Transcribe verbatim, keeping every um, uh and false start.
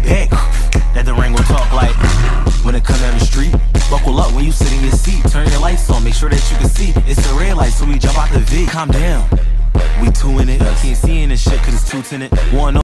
back. That the ring will talk like when it come down the street. Buckle up when you sit in your seat. Turn your lights on, make sure that you can see. It's a red light, so we jump out the V. Calm down, we two in it. Can't see in this shit cause it's two tinted. One